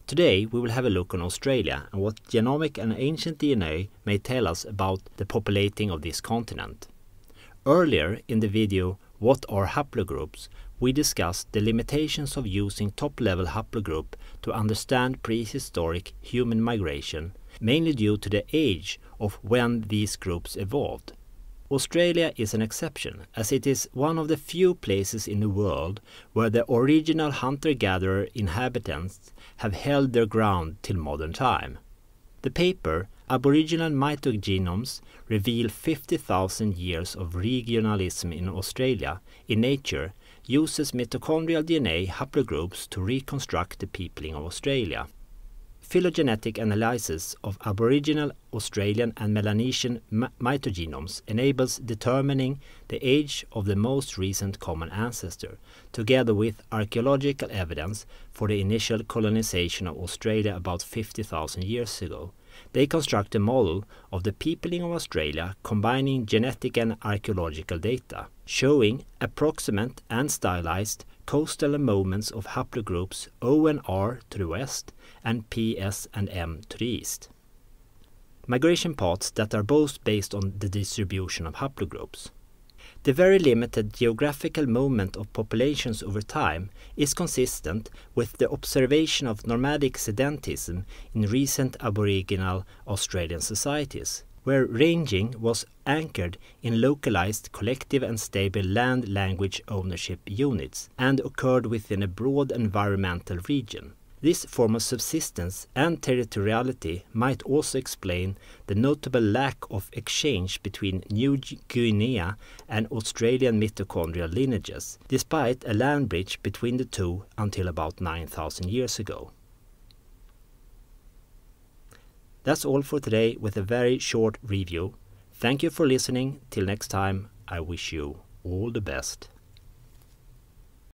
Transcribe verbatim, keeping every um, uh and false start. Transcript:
Today we will have a look on Australia and what genomic and ancient D N A may tell us about the populating of this continent. Earlier in the video What are haplogroups? We discussed the limitations of using top-level haplogroup to understand prehistoric human migration, mainly due to the age of when these groups evolved. Australia is an exception, as it is one of the few places in the world where the original hunter-gatherer inhabitants have held their ground till modern time. The paper Aboriginal Mitogenomes reveal fifty thousand years of regionalism in Australia in Nature uses mitochondrial D N A haplogroups to reconstruct the peopling of Australia. Phylogenetic analysis of Aboriginal, Australian and Melanesian mitogenomes enables determining the age of the most recent common ancestor, together with archaeological evidence for the initial colonization of Australia about fifty thousand years ago. They construct a model of the peopling of Australia combining genetic and archaeological data, showing approximate and stylized coastal moments of haplogroups O and R to the west and P, S and M to the east. Migration paths that are both based on the distribution of haplogroups. The very limited geographical movement of populations over time is consistent with the observation of nomadic sedentism in recent Aboriginal Australian societies, where ranging was anchored in localized collective and stable land language ownership units and occurred within a broad environmental region. This form of subsistence and territoriality might also explain the notable lack of exchange between New Guinea and Australian mitochondrial lineages, despite a land bridge between the two until about nine thousand years ago. That's all for today with a very short review. Thank you for listening. Till next time, I wish you all the best.